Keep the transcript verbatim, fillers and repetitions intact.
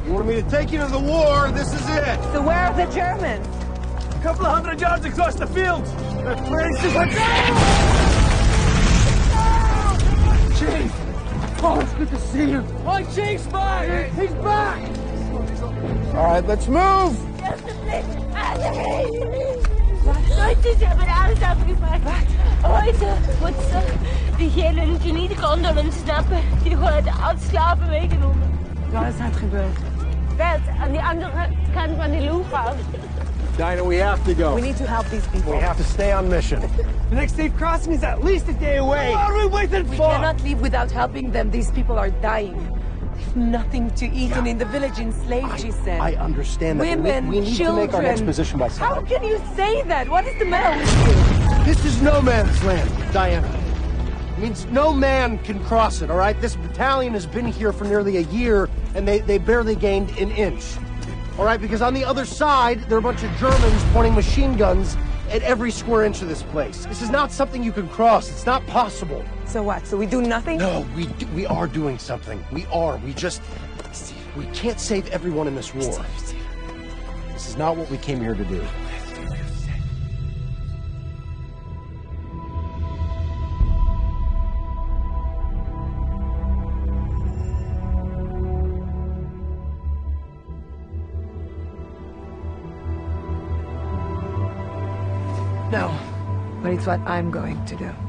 You want me to take you to the war? This is it. So where are the Germans? A couple of hundred yards across the fields. That place is like... Chief! Oh, it's good to see you. My Chief's back! He's back! All right, let's move. Leute, sie haben alles abgepackt. Heute muss die hele die gondelen snappen. Die worden als slaven meegenomen. Wat is dat gebeurd? Bert, aan die andere kant van die loophouse. Dinah, we have to go. We need to help these people. We have to stay on mission. The next safe crossing is at least a day away. What are we waiting for? We cannot leave without helping them. These people are dying. They've nothing to eat, and in the village enslaved, she said. I understand that. Women, we, we need children. to make our next position by How sunlight. can you say that? What is the matter with you? This is no man's land, Diana. It means no man can cross it, all right? This battalion has been here for nearly a year, and they, they barely gained an inch. All right, because on the other side, there are a bunch of Germans pointing machine guns at every square inch of this place. This is not something you can cross. It's not possible. So what? So we do nothing? No, we do, we are doing something. We are. We just... We can't save everyone in this war. This is not what we came here to do. No. But it's what I'm going to do.